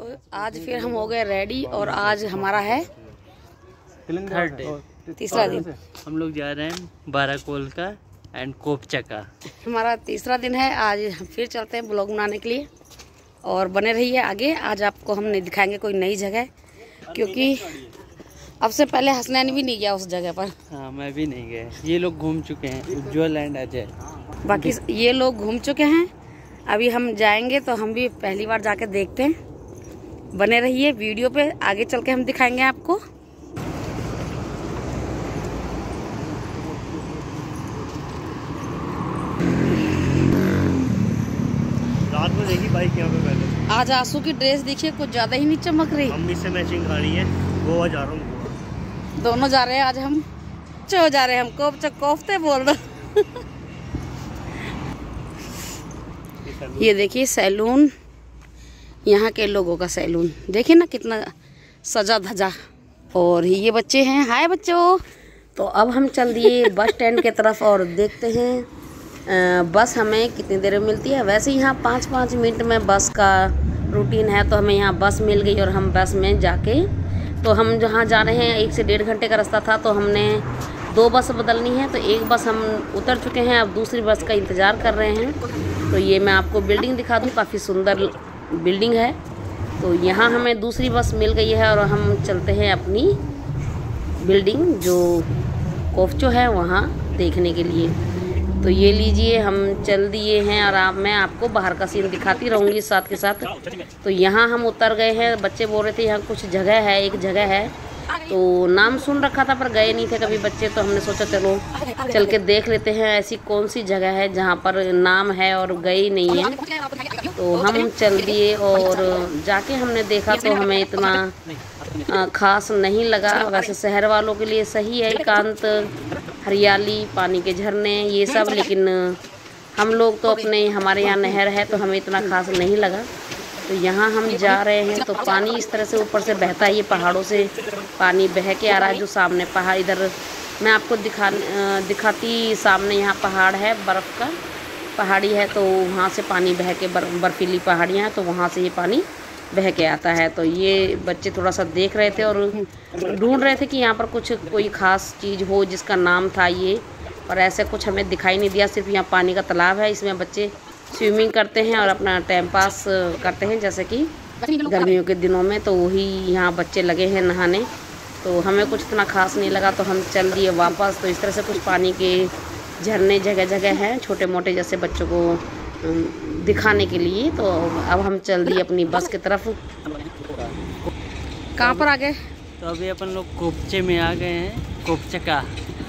तो आज फिर हम हो गए रेडी और आज हमारा है थर्ड डे, तीसरा दिन। हम लोग जा रहे हैं बाराकोल का एंड कोपचका। हमारा तीसरा दिन है। आज हम फिर चलते हैं ब्लॉग बनाने के लिए और बने रहिए आगे। आज आपको हम नहीं दिखाएंगे कोई नई जगह, क्योंकि अब से पहले हसनैन भी नहीं गया उस जगह पर। हाँ, मैं भी नहीं गया। ये लोग घूम चुके हैं, उज्ज्वल एंड अजय। बाकी ये लोग घूम चुके हैं। अभी हम जाएंगे तो हम भी पहली बार जाके देखते हैं। बने रहिए वीडियो पे, आगे चल के हम दिखाएंगे आपको। रात में देखी बाइक यहाँ पे पहले। आज आंसू की ड्रेस देखिए, कुछ ज्यादा ही नहीं चमक रही। मम्मी से मैचिंग खा रही है। गोवा जा रहा हूँ, गोवा। दोनों जा रहे हैं आज। हम जा रहे हैं, हम कोफ्ते बोल दो। ये देखिए सैलून, यहाँ के लोगों का सैलून देखिए ना कितना सजा धजा। और ये बच्चे हैं, हाय बच्चों। तो अब हम चल दिए बस स्टैंड के तरफ और देखते हैं बस हमें कितनी देर में मिलती है। वैसे यहाँ 5-5 मिनट में बस का रूटीन है, तो हमें यहाँ बस मिल गई और हम बस में जाके, तो हम जहाँ जा रहे हैं 1 से 1.5 घंटे का रास्ता था, तो हमने 2 बस बदलनी है। तो एक बस हम उतर चुके हैं, अब दूसरी बस का इंतज़ार कर रहे हैं। तो ये मैं आपको बिल्डिंग दिखा दूँ, काफ़ी सुंदर बिल्डिंग है। तो यहाँ हमें दूसरी बस मिल गई है और हम चलते हैं अपनी बिल्डिंग जो कोफचो है वहाँ देखने के लिए। तो ये लीजिए, हम चल दिए हैं और मैं आपको बाहर का सीन दिखाती रहूँगी साथ के साथ। तो यहाँ हम उतर गए हैं। बच्चे बोल रहे थे यहाँ कुछ जगह है, एक जगह है, तो नाम सुन रखा था पर गए नहीं थे कभी बच्चे, तो हमने सोचा चलो चल के देख लेते हैं ऐसी कौन सी जगह है जहाँ पर नाम है और गए नहीं है। तो हम चल दिए और जाके हमने देखा तो हमें इतना खास नहीं लगा। वैसे शहर वालों के लिए सही है, एकांत, हरियाली, पानी के झरने ये सब, लेकिन हम लोग तो हमारे यहाँ नहर है तो हमें इतना खास नहीं लगा। तो यहाँ हम जा रहे हैं तो पानी इस तरह से ऊपर से बहता है, ये पहाड़ों से पानी बह के आ रहा है। जो सामने पहाड़, इधर मैं आपको दिखाती, सामने यहाँ पहाड़ है, बर्फ़ का पहाड़ी है, तो वहाँ से पानी बह के, बर्फीली पहाड़ियाँ हैं तो वहाँ से ये पानी बह के आता है। तो ये बच्चे थोड़ा सा देख रहे थे और ढूंढ रहे थे कि यहाँ पर कोई ख़ास चीज़ हो जिसका नाम था ये, और ऐसे कुछ हमें दिखाई नहीं दिया। सिर्फ यहाँ पानी का तालाब है, इसमें बच्चे स्विमिंग करते हैं और अपना टाइम पास करते हैं, जैसे कि गर्मियों के दिनों में। तो वही यहाँ बच्चे लगे हैं नहाने। तो हमें कुछ इतना खास नहीं लगा तो हम चल दिए वापस। तो इस तरह से कुछ पानी के झरने जगह जगह हैं, छोटे मोटे, जैसे बच्चों को दिखाने के लिए। तो अब हम चल दिए अपनी बस की तरफ। कहाँ पर आ गए? तो अभी अपन लोग कोपचे में आ गए हैं, कोपचका।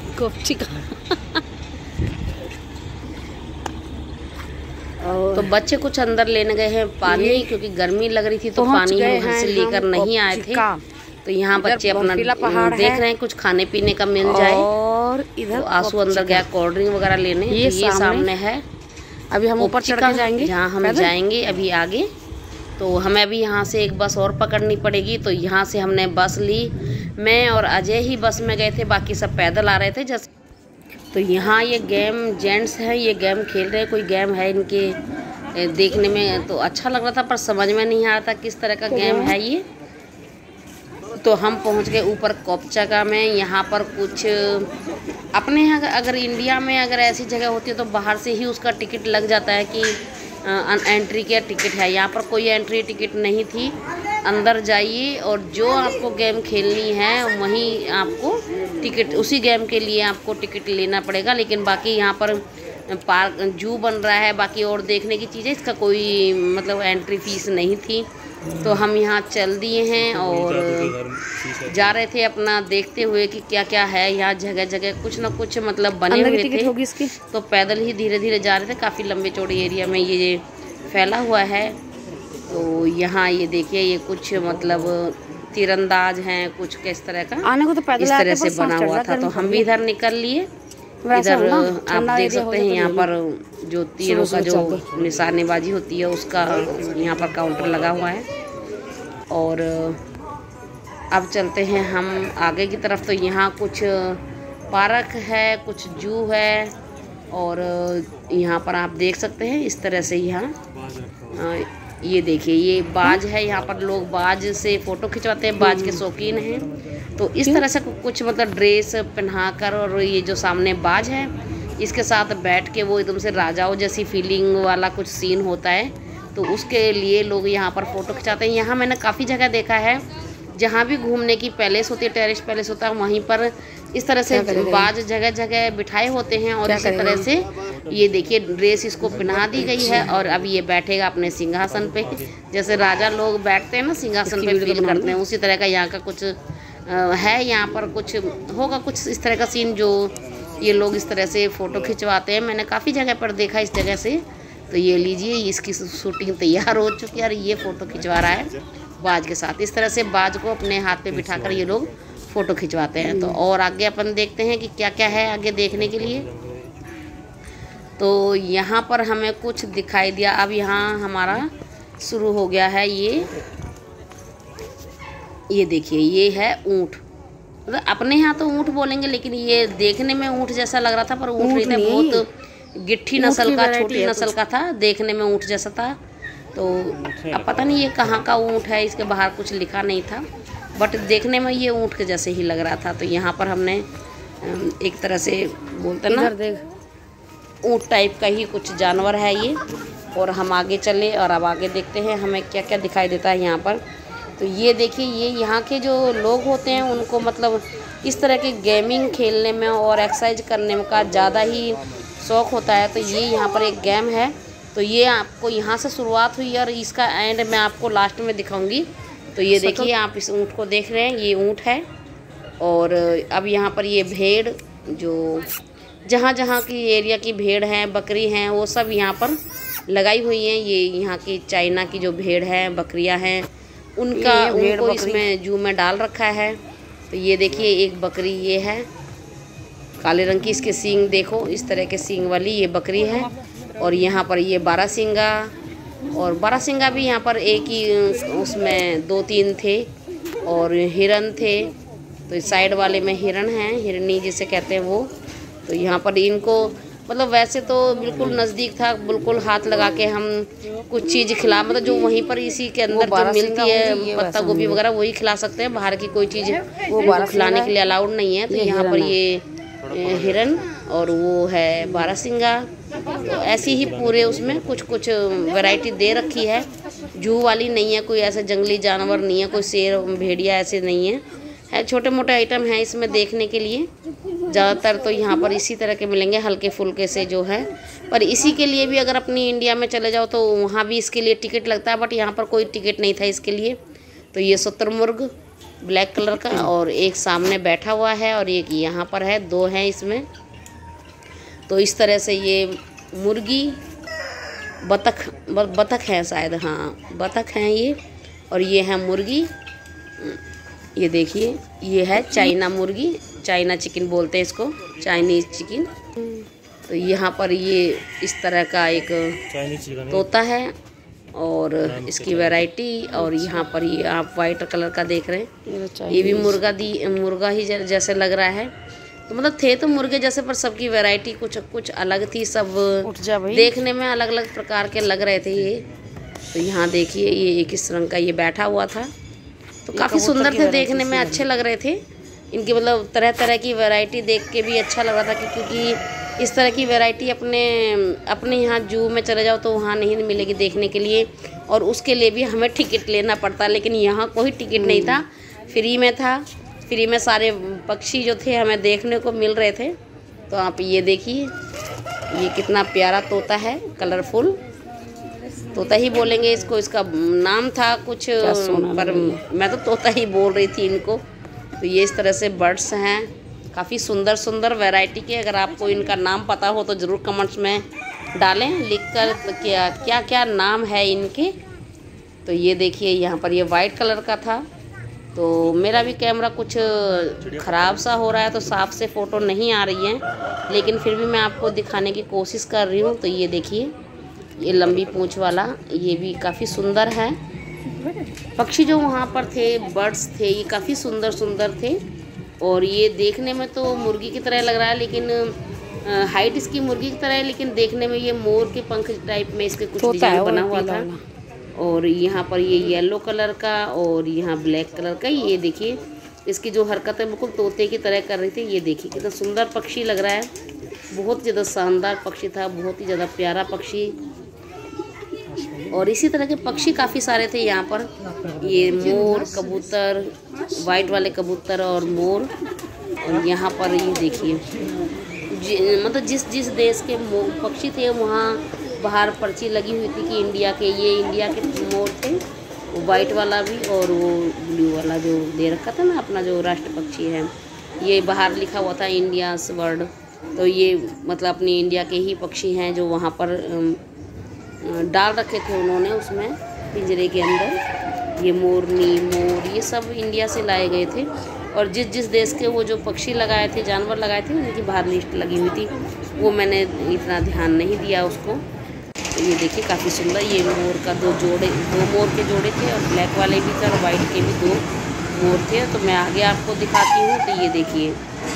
तो बच्चे कुछ अंदर लेने गए हैं पानी, क्योंकि गर्मी लग रही थी तो पानी हम घर से लेकर नहीं आए थे। तो यहाँ बच्चे अपना देख रहे हैं कुछ खाने पीने का मिल जाए। और इधर तो आंसू अंदर गया कोल्ड ड्रिंक वगैरह लेने। ये सामने है, अभी हम ऊपर चढ़ के जाएंगे जहाँ हम जाएंगे अभी आगे। तो हमें अभी यहाँ से एक बस और पकड़नी पड़ेगी। तो यहाँ से हमने बस ली, मैं और अजय ही बस में गए थे, बाकी सब पैदल आ रहे थे। जैसे तो यहाँ ये गेम जेंट्स हैं, ये गेम खेल रहे हैं, कोई गेम है इनके देखने में तो अच्छा लग रहा था पर समझ में नहीं आ रहा था किस तरह का गेम है ये। तो हम पहुँच गए ऊपर कोपचका में। यहाँ पर कुछ अपने यहाँ अगर इंडिया में अगर ऐसी जगह होती है तो बाहर से ही उसका टिकट लग जाता है कि एंट्री का टिकट है। यहाँ पर कोई एंट्री टिकट नहीं थी, अंदर जाइए और जो आपको गेम खेलनी है वहीं आपको टिकट, उसी गेम के लिए आपको टिकट लेना पड़ेगा। लेकिन बाकी यहाँ पर पार्क जू बन रहा है, बाकी और देखने की चीज़ें, इसका कोई मतलब एंट्री फीस नहीं थी। तो हम यहाँ चल दिए हैं और जा रहे थे अपना देखते हुए कि क्या क्या है यहाँ जगह जगह, कुछ ना कुछ मतलब बने हुए थे। होगी इसकी। तो पैदल ही धीरे धीरे जा रहे थे, काफ़ी लंबे चौड़े एरिया में ये फैला हुआ है। तो यहाँ ये देखिए, ये कुछ मतलब तीरंदाज हैं, कुछ किस तरह का आने को तो पैदल इस तरह से बना हुआ था। तो हम भी इधर निकल लिए। इधर आप देख सकते हैं यहाँ पर जो तीरों का जो निशानेबाजी होती है उसका यहाँ पर काउंटर लगा हुआ है। और अब चलते हैं हम आगे की तरफ। तो यहाँ कुछ पार्क है, कुछ जू है और यहाँ पर आप देख सकते हैं इस तरह से यहाँ ये देखिए ये बाज है, यहाँ पर लोग बाज से फ़ोटो खिंचवाते हैं, बाज के शौकीन हैं। तो इस तरह से कुछ मतलब ड्रेस पहनाकर, और ये जो सामने बाज है इसके साथ बैठ के वो एकदम से राजाओं जैसी फीलिंग वाला कुछ सीन होता है, तो उसके लिए लोग यहाँ पर फ़ोटो खिंचाते हैं। यहाँ मैंने काफ़ी जगह देखा है जहाँ भी घूमने की पैलेस होती है, टेरेस पैलेस होता है, वहीं पर इस तरह से बाज जगह जगह बिठाए होते हैं। और इसी तरह से ये देखिए ड्रेस इसको पहना दी गई है, और अब ये बैठेगा अपने सिंहासन पे, जैसे राजा लोग बैठते हैं ना सिंहासन पे फील करते हैं, उसी तरह का यहाँ का कुछ है। यहाँ पर कुछ होगा कुछ इस तरह का सीन जो ये लोग इस तरह से फ़ोटो खिंचवाते हैं। मैंने काफ़ी जगह पर देखा इस जगह से। तो ये लीजिए इसकी शूटिंग तैयार हो चुकी है और ये फ़ोटो खिंचवा रहा है बाज के साथ। इस तरह से बाज को अपने हाथ पे बिठाकर ये लोग फ़ोटो खिंचवाते हैं। तो और आगे अपन देखते हैं कि क्या क्या है आगे देखने के लिए। तो यहाँ पर हमें कुछ दिखाई दिया। अब यहाँ हमारा शुरू हो गया है ये देखिए ये है ऊँट। मतलब अपने यहाँ तो ऊँट बोलेंगे, लेकिन ये देखने में ऊँट जैसा लग रहा था, पर ऊँट नहीं था, बहुत गिट्ठी नस्ल का, छोटी नस्ल का था, देखने में ऊँट जैसा था। तो अब पता नहीं ये कहाँ का ऊँट है, इसके बाहर कुछ लिखा नहीं था, बट देखने में ये ऊँट के जैसे ही लग रहा था। तो यहाँ पर हमने एक तरह से बोलते ना ऊँट टाइप का ही कुछ जानवर है ये। और हम आगे चले और अब आगे देखते हैं हमें क्या क्या दिखाई देता है यहाँ पर। तो ये देखिए ये यहाँ के जो लोग होते हैं उनको मतलब इस तरह के गेमिंग खेलने में और एक्सरसाइज करने में का ज़्यादा ही शौक़ होता है। तो ये यहाँ पर एक गेम है, तो ये आपको यहाँ से शुरुआत हुई और इसका एंड मैं आपको लास्ट में दिखाऊंगी। तो ये देखिए आप इस ऊँट को देख रहे हैं, ये ऊँट है। और अब यहाँ पर ये भेड़, जो जहाँ जहाँ की एरिया की भेड़ हैं, बकरी हैं, वो सब यहाँ पर लगाई हुई हैं। ये यहाँ की चाइना की जो भेड़ है, बकरियाँ हैं, उनको इसमें जू में डाल रखा है। तो ये देखिए एक बकरी ये है काले रंग की, इसके सींग देखो, इस तरह के सींग वाली ये बकरी है। और यहाँ पर ये बारहसिंगा, और बारहसिंगा भी यहाँ पर एक ही उसमें 2-3 थे, और हिरन थे। तो इस साइड वाले में हिरन हैं, हिरनी जिसे कहते हैं वो। तो यहाँ पर इनको मतलब वैसे तो बिल्कुल नज़दीक था, बिल्कुल हाथ लगा के हम कुछ चीज़ खिला, मतलब जो वहीं पर इसी के अंदर जो मिलती है पत्ता गोभी वगैरह वही खिला सकते हैं, बाहर की कोई चीज़ वो खिलाने के लिए अलाउड नहीं है। तो यहाँ पर ये हिरन और वो है बारहसिंगा। तो ऐसी ही पूरे उसमें कुछ कुछ वैरायटी दे रखी है, जू वाली नहीं है, कोई ऐसे जंगली जानवर नहीं है, कोई शेर भेड़िया ऐसे नहीं है छोटे मोटे आइटम हैं इसमें देखने के लिए। ज़्यादातर तो यहाँ पर इसी तरह के मिलेंगे, हल्के फुल्के से जो है। पर इसी के लिए भी अगर अपनी इंडिया में चले जाओ तो वहाँ भी इसके लिए टिकट लगता है, बट यहाँ पर कोई टिकट नहीं था इसके लिए। तो ये शुतुरमुर्ग ब्लैक कलर का, और एक सामने बैठा हुआ है, और एक यहाँ पर है, 2 हैं इसमें। तो इस तरह से ये मुर्गी, बतख है शायद, हाँ बतख हैं ये, और ये है मुर्गी। ये देखिए ये है चाइना मुर्गी, चाइना चिकन बोलते हैं इसको, चाइनीज़ चिकन। तो यहाँ पर ये इस तरह का एक तोता है और इसकी वैरायटी। और यहाँ पर ये आप वाइट कलर का देख रहे हैं, ये भी मुर्गा ही जैसे लग रहा है। तो मतलब थे तो मुर्गे जैसे, पर सबकी वैरायटी कुछ अलग थी, सब देखने में अलग अलग प्रकार के लग रहे थे ये। तो यहाँ देखिए ये एक इस रंग का ये बैठा हुआ था, तो काफ़ी सुंदर थे, देखने में अच्छे लग रहे थे। इनकी मतलब तरह तरह की वैरायटी देख के भी अच्छा लग रहा था, क्योंकि इस तरह की वैरायटी अपने यहाँ जू में चले जाओ तो वहाँ नहीं मिलेगी देखने के लिए, और उसके लिए भी हमें टिकट लेना पड़ता। लेकिन यहाँ कोई टिकट नहीं था, फ्री में था, फ्री में सारे पक्षी जो थे हमें देखने को मिल रहे थे। तो आप ये देखिए ये कितना प्यारा तोता है, कलरफुल तोता ही बोलेंगे इसको, इसका नाम था कुछ, पर मैं तो तोता ही बोल रही थी इनको। तो ये इस तरह से बर्ड्स हैं, काफ़ी सुंदर सुंदर वैरायटी के। अगर आपको इनका नाम पता हो तो ज़रूर कमेंट्स में डालें लिखकर, क्या क्या नाम है इनके। तो ये देखिए यहाँ पर ये वाइट कलर का था। तो मेरा भी कैमरा कुछ ख़राब सा हो रहा है, तो साफ़ से फ़ोटो नहीं आ रही है, लेकिन फिर भी मैं आपको दिखाने की कोशिश कर रही हूँ। तो ये देखिए ये लंबी पूंछ वाला, ये भी काफ़ी सुंदर है। पक्षी जो वहाँ पर थे, बर्ड्स थे, ये काफ़ी सुंदर सुंदर थे। और ये देखने में तो मुर्गी की तरह लग रहा है, लेकिन हाइट इसकी मुर्गी की तरह है, लेकिन देखने में ये मोर के पंख टाइप में इसके कुछ डिजाइन बना हुआ था। और यहाँ पर ये येलो कलर का और यहाँ ब्लैक कलर का। ये देखिए इसकी जो हरकत है बिल्कुल तोते की तरह कर रही थी। ये देखिए कितना सुंदर पक्षी लग रहा है, बहुत ही ज़्यादा शानदार पक्षी था, बहुत ही ज़्यादा प्यारा पक्षी। और इसी तरह के पक्षी काफ़ी सारे थे यहाँ पर, ये मोर, कबूतर, वाइट वाले कबूतर और मोर। और यहाँ पर ये देखिए मतलब जिस देश के पक्षी थे वहाँ बाहर पर्ची लगी हुई थी कि इंडिया के, ये इंडिया के मोर थे, वो वाइट वाला भी और वो ब्लू वाला जो दे रखा था ना अपना जो राष्ट्र पक्षी है, ये बाहर लिखा हुआ था इंडियाज़ बर्ड। तो ये मतलब अपनी इंडिया के ही पक्षी हैं जो वहाँ पर डाल रखे थे उन्होंने उसमें पिंजरे के अंदर। ये मोरनी, मोर, ये सब इंडिया से लाए गए थे। और जिस देश के वो जो पक्षी लगाए थे, जानवर लगाए थे, उनकी बाहर लिस्ट लगी हुई थी, वो मैंने इतना ध्यान नहीं दिया उसको। तो ये देखिए काफ़ी सुंदर, ये मोर का दो मोर के जोड़े थे और ब्लैक वाले भी थे और वाइट के भी 2 मोर थे। तो मैं आगे आपको दिखाती हूँ। तो ये देखिए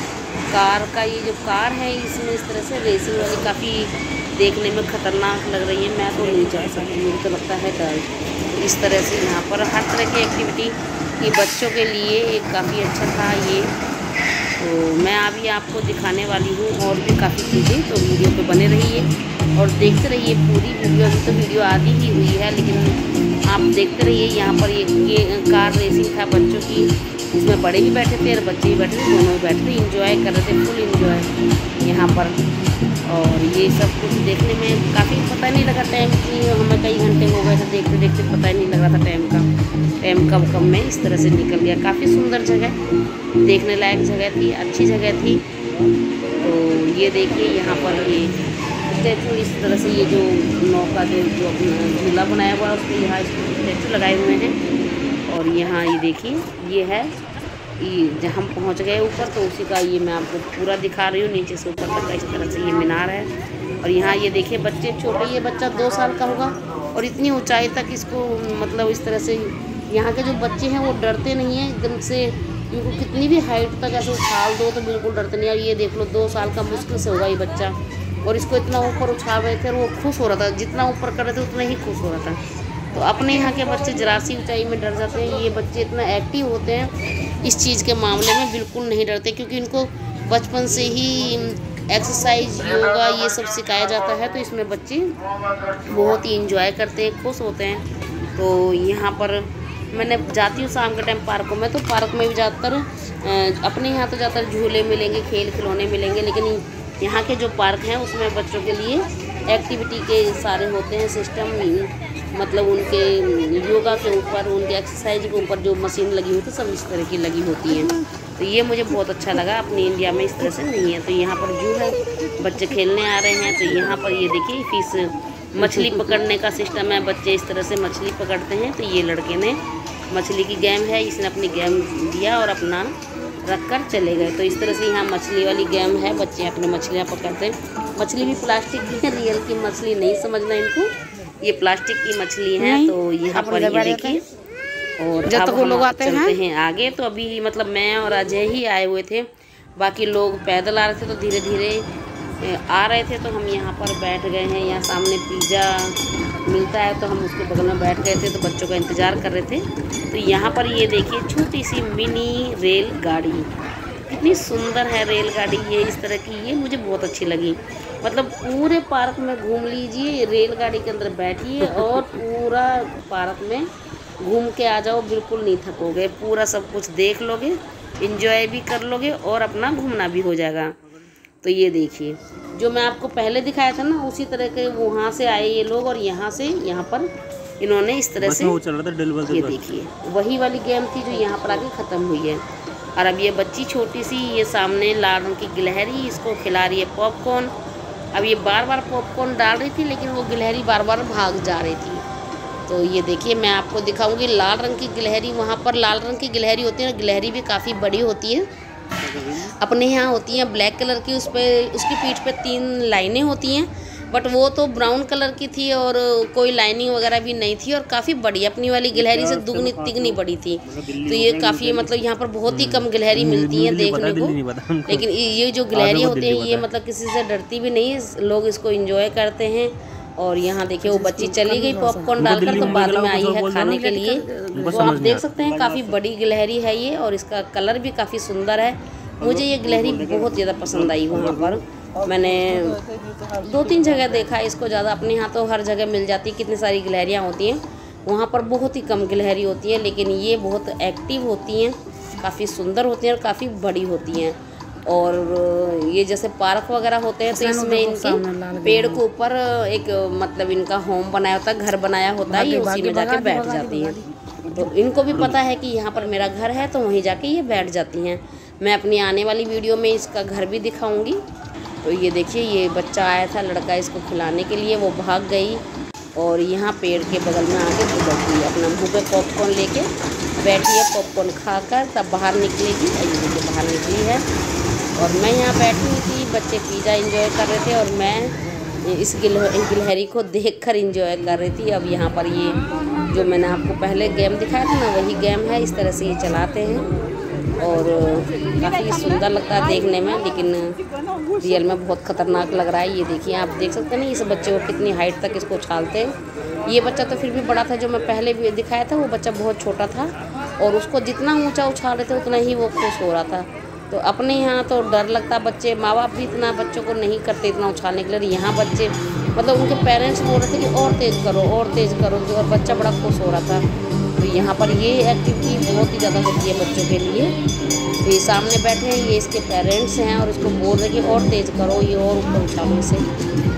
कार का, ये जो कार है इसमें इस तरह से रेसिंग वाली, काफ़ी देखने में ख़तरनाक लग रही है, मैं तो नहीं जा सकती, मुझे तो लगता है डर। तो इस तरह से यहाँ पर हर तरह की एक्टिविटी ये बच्चों के लिए एक काफ़ी अच्छा था ये। तो मैं अभी आपको दिखाने वाली हूँ और भी काफ़ी चीज़ें, तो वीडियो पे बने रहिए और देखते रहिए पूरी वीडियो। अभी तो वीडियो आधी ही हुई है लेकिन आप देखते रहिए। यहाँ पर ये कार रेसिंग था बच्चों की, इसमें बड़े भी बैठे थे और बच्चे भी बैठे थे, दोनों भी बैठे थे, इंजॉय कर रहे थे, फुल इंजॉय यहाँ पर। और ये सब कुछ देखने में काफ़ी पता नहीं लगा टाइम की, हमें कई घंटे हो गए थे देखते देखते, पता ही नहीं लग रहा था टाइम कब में इस तरह से निकल गया। काफ़ी सुंदर जगह, देखने लायक जगह थी, अच्छी जगह थी। तो ये देखिए यहाँ पर ये स्टैचू, इस तरह से ये जो नौका जो अपना झूला बनाया हुआ है उसके यहाँ स्टैचू लगाए हुए हैं। और यहाँ ये देखिए ये है, ये जहाँ हम पहुँच गए ऊपर, तो उसी का ये मैं आपको पूरा दिखा रही हूँ, नीचे से ऊपर तक इस तरह से ये मीनार है। और यहाँ ये देखिए बच्चे छोटे, ये बच्चा 2 साल का होगा और इतनी ऊंचाई तक इसको मतलब इस तरह से, यहाँ के जो बच्चे हैं वो डरते नहीं हैं एकदम से, इनको कितनी भी हाइट तक ऐसे उछाल दो तो बिल्कुल डरते नहीं। और ये देख लो 2 साल का मुश्किल से होगा ये बच्चा, और इसको इतना ऊपर उछाल रहे थे और वो खुश हो रहा था, जितना ऊपर कर रहे थे उतना ही खुश हो रहा था। तो अपने यहाँ के बच्चे जरा सी ऊंचाई में डर जाते हैं, ये बच्चे इतना एक्टिव होते हैं इस चीज़ के मामले में, बिल्कुल नहीं डरते, क्योंकि इनको बचपन से ही एक्सरसाइज, योगा ये सब सिखाया जाता है। तो इसमें बच्चे बहुत ही इंजॉय करते हैं, खुश होते हैं। तो यहाँ पर मैंने जाती हूँ शाम के टाइम पार्कों में, तो पार्क में भी ज़्यादातर अपने यहाँ तो ज़्यादातर झूले मिलेंगे, खेल खिलौने मिलेंगे, लेकिन यहाँ के जो पार्क हैं उसमें बच्चों के लिए एक्टिविटी के सारे होते हैं सिस्टम, मतलब उनके योगा के ऊपर, उनके एक्सरसाइज के ऊपर जो मशीन लगी होती है सब इस तरह की लगी होती हैं। तो ये मुझे बहुत अच्छा लगा, अपनी इंडिया में इस तरह से नहीं है। तो यहाँ पर जू है, बच्चे खेलने आ रहे हैं। तो यहाँ पर ये देखिए फिश, मछली पकड़ने का सिस्टम है, बच्चे इस तरह से मछली पकड़ते हैं। तो ये लड़के ने मछली की गेम है, इसने अपनी गेम दिया और अपना रख कर चले गए। तो इस तरह से यहाँ मछली वाली गेम है, बच्चे अपने मछलियाँ पकड़ते हैं। मछली भी प्लास्टिक की है, रियल की मछली नहीं समझना इनको, ये प्लास्टिक की मछली है। तो यहाँ पर ये देखिए, और जब तक वो लोग आते हैं आगे, तो अभी मतलब मैं और अजय ही आए हुए थे, बाकी लोग पैदल आ रहे थे, तो धीरे धीरे आ रहे थे। तो हम यहाँ पर बैठ गए हैं, यहाँ सामने पिज़्ज़ा मिलता है, तो हम उसके बगल में बैठ गए थे, तो बच्चों का इंतज़ार कर रहे थे। तो यहाँ पर ये देखिए छोटी सी मिनी रेल गाड़ी, कितनी सुंदर है रेलगाड़ी ये इस तरह की, ये मुझे बहुत अच्छी लगी। मतलब पूरे पार्क में घूम लीजिए, रेलगाड़ी के अंदर बैठिए और पूरा पार्क में घूम के आ जाओ, बिल्कुल नहीं थकोगे, पूरा सब कुछ देख लोगे, एंजॉय भी कर लोगे और अपना घूमना भी हो जाएगा। तो ये देखिए जो मैं आपको पहले दिखाया था ना, उसी तरह के वहाँ से आए ये लोग और यहाँ से यहाँ पर इन्होंने इस तरह से, ये देखिए वही वाली गेम थी जो यहाँ पर आके ख़त्म हुई है। और अब ये बच्ची छोटी सी, ये सामने लाल रंग की गिलहरी इसको खिला रही है पॉपकॉर्न। अब ये बार बार पॉपकॉर्न डाल रही थी, लेकिन वो गिलहरी बार बार भाग जा रही थी। तो ये देखिए मैं आपको दिखाऊंगी लाल रंग की गिलहरी, वहाँ पर लाल रंग की गिलहरी होती है, गिलहरी भी काफ़ी बड़ी होती है। अपने यहाँ होती हैं ब्लैक कलर की, उस पर उसकी पीठ पे 3 लाइनें होती हैं, बट वो तो ब्राउन कलर की थी और कोई लाइनिंग वगैरह भी नहीं थी और काफ़ी बड़ी, अपनी वाली गिलहरी से दुगनी तिगनी बड़ी थी। तो ये काफ़ी मतलब यहाँ पर बहुत ही कम गिलहरी मिलती हैं देखने को, लेकिन ये जो गिलहरियाँ होती हैं ये मतलब किसी से डरती भी नहीं है, लोग इसको एंजॉय करते हैं और यहाँ देखिए वो बच्ची चली गई पॉपकॉर्न डालकर, तो बाद में आई है खाने के लिए। तो आप देख सकते हैं काफ़ी बड़ी गिलहरी है ये, और इसका कलर भी काफ़ी सुंदर है। मुझे ये गिलहरी बहुत ज़्यादा पसंद आई। वहाँ पर मैंने 2-3 जगह देखा इसको, ज़्यादा अपने यहाँ तो हर जगह मिल जाती है, कितनी सारी गिलहरियाँ होती हैं। वहाँ पर बहुत ही कम गिलहरी होती है, लेकिन ये बहुत एक्टिव होती हैं, काफ़ी सुंदर होती हैं और काफ़ी बड़ी होती हैं। और ये जैसे पार्क वगैरह होते हैं तो इसमें इनके पेड़ के ऊपर एक मतलब इनका होम बनाया होता है, घर बनाया होता है, ये उसी में जाके बैठ जाती हैं। तो इनको भी पता है कि यहाँ पर मेरा घर है, तो वहीं जाके ये बैठ जाती हैं। मैं अपनी आने वाली वीडियो में इसका घर भी दिखाऊंगी। तो ये देखिए ये बच्चा आया था लड़का इसको खिलाने के लिए, वो भाग गई और यहाँ पेड़ के बगल में आके बैठ गई, अपना मुँह पे पॉपकॉर्न लेके बैठी है। पॉपकॉर्न खाकर तब बाहर निकलेगी। ये देखिए बाहर निकली है और मैं यहाँ बैठी हुई थी, बच्चे पिज़्ज़ा एंजॉय कर रहे थे और मैं इस गिलहरी को देखकर एंजॉय कर रही थी। अब यहाँ पर ये जो मैंने आपको पहले गेम दिखाया था ना, वही गेम है। इस तरह से ये चलाते हैं और काफ़ी सुंदर लगता है देखने में, लेकिन रियल में बहुत ख़तरनाक लग रहा है। ये देखिए आप देख सकते हैं ना इस बच्चे को कितनी हाइट तक इसको उछालते हैं। ये बच्चा तो फिर भी बड़ा था, जो मैं पहले भी दिखाया था वो बच्चा बहुत छोटा था और उसको जितना ऊंचा उछाल रहे थे उतना ही वो खुश हो रहा था। तो अपने यहाँ तो डर लगता, बच्चे माँ बाप भी इतना बच्चों को नहीं करते इतना उछालने के लिए। यहाँ बच्चे मतलब उनके पेरेंट्स बोल रहे थे कि और तेज़ करो और तेज़ करो, और बच्चा बड़ा खुश हो रहा था। तो यहाँ पर ये एक्टिविटी बहुत ही ज़्यादा होती है बच्चों के लिए। तो ये सामने बैठे हैं, ये इसके पेरेंट्स हैं और इसको बोल रहे कि और तेज़ करो, ये और ऊपर उछालो इसे।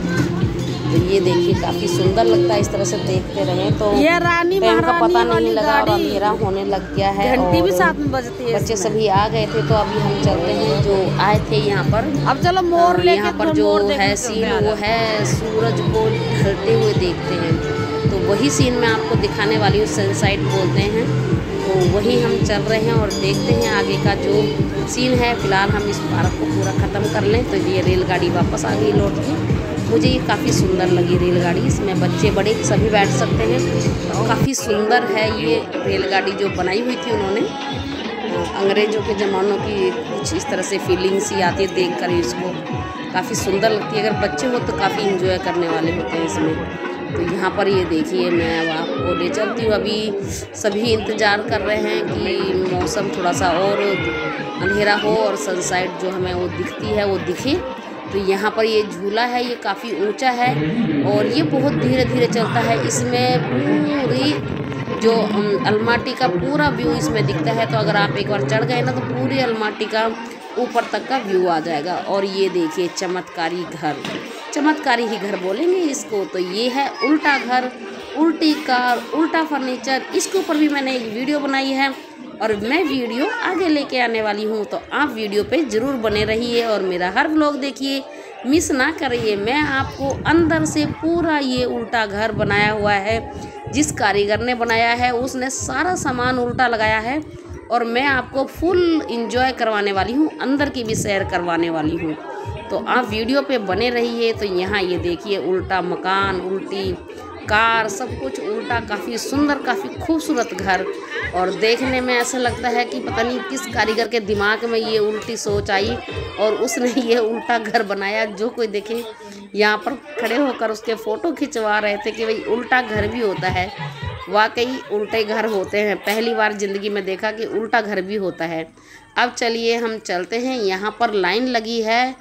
तो ये देखिए काफ़ी सुंदर लगता है, इस तरह से देखते रहें तो ये रानी टाइम का पता नहीं लगा और अंधेरा होने लग गया है। घंटी भी साथ में बजती है। बच्चे सभी आ गए थे, तो अभी हम चलते हैं जो आए थे यहाँ पर। अब चलो मोर लेके यहाँ पर जो है सीन वो है सूरज को ढलते हुए देखते हैं, तो वही सीन मैं आपको दिखाने वाली हूँ, सनसेट बोलते हैं। तो वही हम चल रहे हैं और देखते हैं आगे का जो सीन है। फिलहाल हम इस पार्क को पूरा ख़त्म कर लें। तो ये रेलगाड़ी वापस आ गई लौट के। मुझे ये काफ़ी सुंदर लगी रेलगाड़ी, इसमें बच्चे बड़े सभी बैठ सकते हैं। काफ़ी सुंदर है ये रेलगाड़ी जो बनाई हुई थी उन्होंने, अंग्रेज़ों के ज़मानों की कुछ इस तरह से फीलिंग सी आती है देख कर इसको, काफ़ी सुंदर लगती है। अगर बच्चे हो तो काफ़ी इंजॉय करने वाले होते हैं इसमें। तो यहाँ पर ये देखिए मैं अब आपको ले चलती हूँ। अभी सभी इंतज़ार कर रहे हैं कि मौसम थोड़ा सा और अंधेरा हो और सनसेट जो हमें वो दिखती है वो दिखे। तो यहाँ पर ये झूला है, ये काफ़ी ऊंचा है और ये बहुत धीरे धीरे चलता है। इसमें पूरी जो अलमाटी का पूरा व्यू इसमें दिखता है। तो अगर आप एक बार चढ़ गए ना तो पूरी अलमाटी का ऊपर तक का व्यू आ जाएगा। और ये देखिए चमत्कारी घर, चमत्कारी ही घर बोलेंगे इसको। तो ये है उल्टा घर, उल्टी कार, उल्टा फर्नीचर। इसके ऊपर भी मैंने एक वीडियो बनाई है और मैं वीडियो आगे लेके आने वाली हूँ। तो आप वीडियो पे ज़रूर बने रहिए और मेरा हर व्लॉग देखिए, मिस ना करिए। मैं आपको अंदर से पूरा ये उल्टा घर बनाया हुआ है, जिस कारीगर ने बनाया है उसने सारा सामान उल्टा लगाया है और मैं आपको फुल इंजॉय करवाने वाली हूँ, अंदर की भी सैर करवाने वाली हूँ। तो आप वीडियो पे बने रहिए। तो यहाँ ये देखिए उल्टा मकान, उल्टी कार, सब कुछ उल्टा, काफ़ी सुंदर, काफ़ी खूबसूरत घर। और देखने में ऐसा लगता है कि पता नहीं किस कारीगर के दिमाग में ये उल्टी सोच आई और उसने ये उल्टा घर बनाया। जो कोई देखे यहाँ पर खड़े होकर उसके फ़ोटो खिंचवा रहे थे कि भाई उल्टा घर भी होता है। वाकई उल्टे घर होते हैं, पहली बार ज़िंदगी में देखा कि उल्टा घर भी होता है। अब चलिए हम चलते हैं। यहाँ पर लाइन लगी है,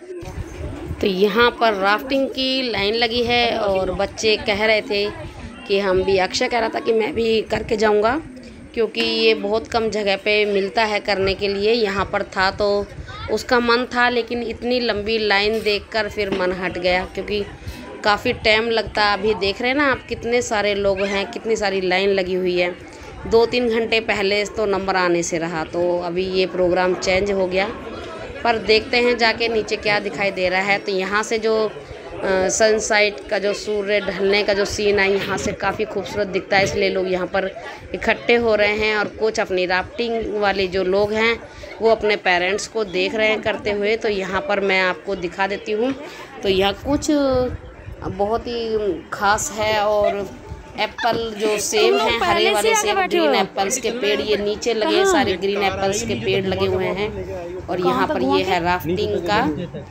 तो यहाँ पर राफ्टिंग की लाइन लगी है और बच्चे कह रहे थे कि हम भी, अक्षय कह रहा था कि मैं भी करके जाऊँगा क्योंकि ये बहुत कम जगह पे मिलता है करने के लिए। यहाँ पर था तो उसका मन था, लेकिन इतनी लंबी लाइन देखकर फिर मन हट गया क्योंकि काफ़ी टाइम लगता है। अभी देख रहे हैं ना आप कितने सारे लोग हैं, कितनी सारी लाइन लगी हुई है। 2-3 घंटे पहले तो नंबर आने से रहा, तो अभी ये प्रोग्राम चेंज हो गया। पर देखते हैं जाके नीचे क्या दिखाई दे रहा है। तो यहाँ से जो सनसेट का जो सूर्य ढलने का जो सीन है यहाँ से काफ़ी खूबसूरत दिखता है, इसलिए लोग यहाँ पर इकट्ठे हो रहे हैं। और कुछ अपनी राफ्टिंग वाले जो लोग हैं वो अपने पेरेंट्स को देख रहे हैं करते हुए। तो यहाँ पर मैं आपको दिखा देती हूँ। तो यहाँ कुछ बहुत ही ख़ास है और एप्पल जो सेब हैं, हरे वाले सेब, ग्रीन एप्पल्स के पेड़ ये नीचे लगे हैं, सारे ग्रीन एप्पल्स के पेड़ लगे हुए हैं। और यहाँ पर ये है राफ्टिंग का,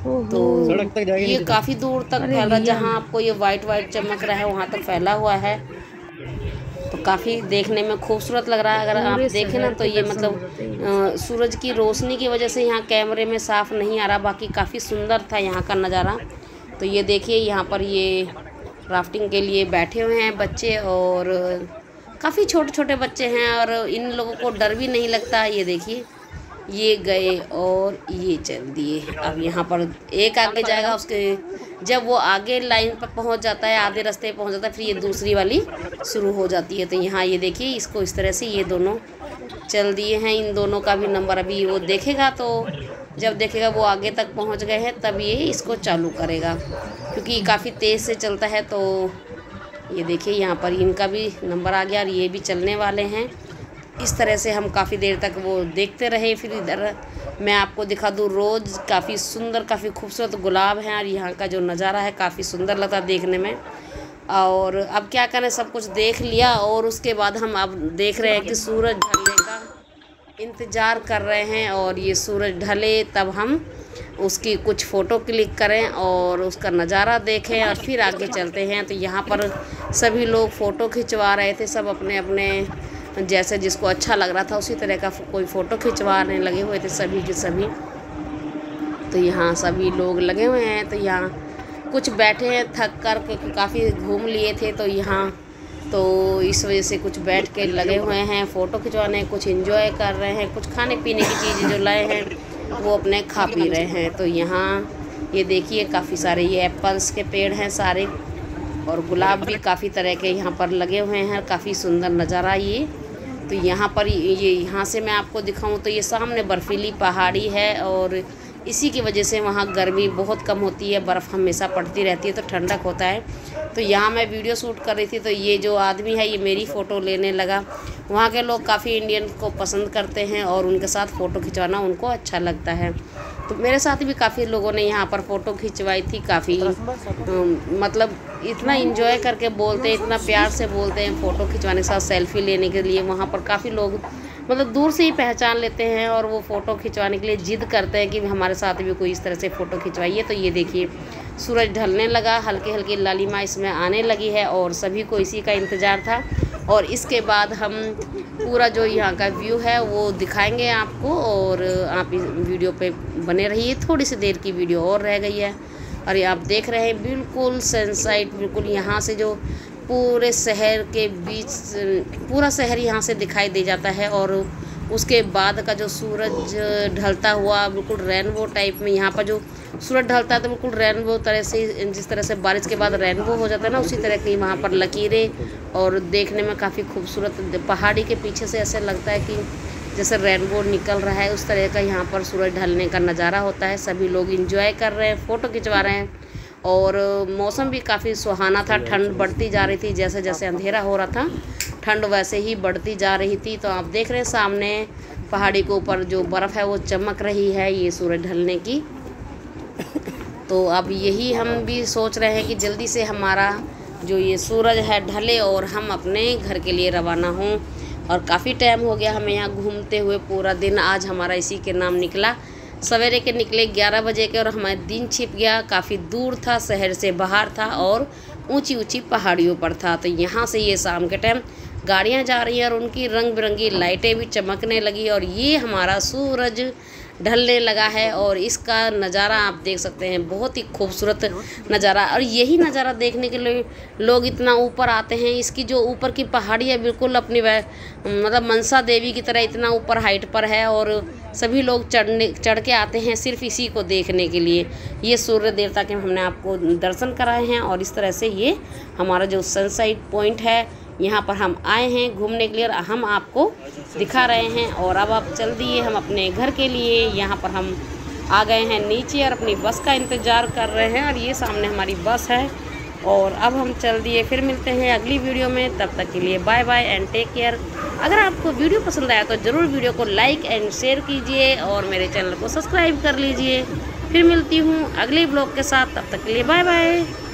तो ये काफ़ी दूर तक फैला, जहाँ आपको ये वाइट चमक रहा है वहाँ तक फैला हुआ है। तो काफ़ी देखने में खूबसूरत लग रहा है। अगर आप देखें ना तो ये मतलब सूरज की रोशनी की वजह से यहाँ कैमरे में साफ़ नहीं आ रहा, बाकी काफ़ी सुंदर था यहाँ का नज़ारा। तो ये देखिए यहाँ पर ये राफ्टिंग के लिए बैठे हुए हैं बच्चे, और काफ़ी छोटे छोटे बच्चे हैं और इन लोगों को डर भी नहीं लगता। ये देखिए ये गए और ये चल दिए। अब यहाँ पर एक आगे जाएगा, उसके जब वो आगे लाइन पर पहुँच जाता है, आधे रास्ते पहुँच जाता है, फिर ये दूसरी वाली शुरू हो जाती है। तो यहाँ ये देखिए इसको इस तरह से ये दोनों चल दिए हैं। इन दोनों का भी नंबर अभी वो देखेगा, तो जब देखेगा वो आगे तक पहुँच गए हैं तब ये इसको चालू करेगा, क्योंकि काफ़ी तेज़ से चलता है। तो ये देखिए यहाँ पर इनका भी नंबर आ गया और ये भी चलने वाले हैं। इस तरह से हम काफ़ी देर तक वो देखते रहे। फिर इधर मैं आपको दिखा दूँ, रोज़ काफ़ी सुंदर, काफ़ी खूबसूरत गुलाब हैं और यहाँ का जो नज़ारा है काफ़ी सुंदर लगता है देखने में। और अब क्या करें, सब कुछ देख लिया और उसके बाद हम अब देख रहे हैं कि सूरज ढलने का इंतज़ार कर रहे हैं, और ये सूरज ढले तब हम उसकी कुछ फ़ोटो क्लिक करें और उसका नज़ारा देखें और फिर आगे चलते हैं। तो यहाँ पर सभी लोग फ़ोटो खिंचवा रहे थे, सब अपने अपने जैसे जिसको अच्छा लग रहा था उसी तरह का कोई फ़ोटो खिंचवाने लगे हुए थे सभी के सभी। तो यहाँ सभी लोग लगे हुए हैं। तो यहाँ कुछ बैठे हैं थक कर, क्योंकि काफ़ी घूम लिए थे, तो यहाँ तो इस वजह से कुछ बैठ के लगे हुए हैं फ़ोटो खिंचवाने, कुछ एंजॉय कर रहे हैं, कुछ खाने पीने की चीज़ें जो लाए हैं वो अपने खा पी रहे हैं। तो यहाँ ये देखिए काफ़ी सारे ये एप्पल्स के पेड़ हैं सारे, और गुलाब भी काफ़ी तरह के यहाँ पर लगे हुए हैं। काफ़ी सुंदर नज़ारा ये। तो यहाँ पर ये यहाँ से मैं आपको दिखाऊं तो ये सामने बर्फीली पहाड़ी है, और इसी की वजह से वहाँ गर्मी बहुत कम होती है, बर्फ़ हमेशा पड़ती रहती है तो ठंडक होता है। तो यहाँ मैं वीडियो शूट कर रही थी, तो ये जो आदमी है ये मेरी फ़ोटो लेने लगा। वहाँ के लोग काफ़ी इंडियन को पसंद करते हैं और उनके साथ फ़ोटो खिंचवाना उनको अच्छा लगता है। तो मेरे साथ भी काफ़ी लोगों ने यहाँ पर फ़ोटो खिंचवाई थी। काफ़ी मतलब इतना इंजॉय करके बोलते हैं, इतना प्यार से बोलते हैं फ़ोटो खिंचवाने के साथ सेल्फ़ी लेने के लिए। वहाँ पर काफ़ी लोग मतलब दूर से ही पहचान लेते हैं और वो फ़ोटो खिंचवाने के लिए ज़िद करते हैं कि हमारे साथ भी कोई इस तरह से फ़ोटो खिंचवाइए। तो ये देखिए सूरज ढलने लगा, हल्की हल्की लालिमा इसमें आने लगी है और सभी को इसी का इंतज़ार था। और इसके बाद हम पूरा जो यहाँ का व्यू है वो दिखाएंगे आपको, और आप इस वीडियो पे बने रहिए। थोड़ी सी देर की वीडियो और रह गई है, और ये आप देख रहे हैं बिल्कुल सनसाइट, बिल्कुल यहाँ से जो पूरे शहर के बीच पूरा शहर यहाँ से दिखाई दे जाता है। और उसके बाद का जो सूरज ढलता हुआ बिल्कुल रेनबो टाइप में, यहाँ पर जो सूरज ढलता है तो बिल्कुल रेनबो तरह से, जिस तरह से बारिश के बाद रेनबो हो जाता है ना, उसी तरह की वहाँ पर लकीरें, और देखने में काफ़ी खूबसूरत। पहाड़ी के पीछे से ऐसा लगता है कि जैसे रेनबो निकल रहा है, उस तरह का यहाँ पर सूरज ढलने का नज़ारा होता है। सभी लोग इंजॉय कर रहे हैं, फ़ोटो खिंचवा रहे हैं, और मौसम भी काफ़ी सुहाना था। ठंड बढ़ती जा रही थी, जैसे जैसे अंधेरा हो रहा था ठंड वैसे ही बढ़ती जा रही थी। तो आप देख रहे हैं सामने पहाड़ी के ऊपर जो बर्फ़ है वो चमक रही है ये सूरज ढलने की। तो अब यही हम भी सोच रहे हैं कि जल्दी से हमारा जो ये सूरज है ढले और हम अपने घर के लिए रवाना हों। और काफ़ी टाइम हो गया हमें यहाँ घूमते हुए, पूरा दिन आज हमारा इसी के नाम निकला। सवेरे के निकले 11 बजे के और हमारा दिन छिप गया। काफ़ी दूर था, शहर से बाहर था और ऊंची ऊंची पहाड़ियों पर था। तो यहाँ से ये शाम के टाइम गाड़ियाँ जा रही हैं और उनकी रंग बिरंगी लाइटें भी चमकने लगी, और ये हमारा सूरज ढलने लगा है। और इसका नज़ारा आप देख सकते हैं, बहुत ही खूबसूरत नज़ारा। और यही नज़ारा देखने के लिए लोग इतना ऊपर आते हैं। इसकी जो ऊपर की पहाड़ी है बिल्कुल अपनी मतलब मनसा देवी की तरह इतना ऊपर हाइट पर है, और सभी लोग चढ़ के आते हैं सिर्फ इसी को देखने के लिए। ये सूर्य देवता के हमने आपको दर्शन कराए हैं, और इस तरह से ये हमारा जो सनसाइट पॉइंट है यहाँ पर हम आए हैं घूमने के लिए, और हम आपको दिखा रहे हैं। और अब आप चल दिए हम अपने घर के लिए। यहाँ पर हम आ गए हैं नीचे और अपनी बस का इंतज़ार कर रहे हैं, और ये सामने हमारी बस है। और अब हम चल दिए, फिर मिलते हैं अगली वीडियो में। तब तक के लिए bye bye and take care. अगर आपको वीडियो पसंद आया तो ज़रूर वीडियो को लाइक एंड शेयर कीजिए, और मेरे चैनल को सब्सक्राइब कर लीजिए। फिर मिलती हूँ अगले ब्लॉग के साथ, तब तक के लिए बाय बाय।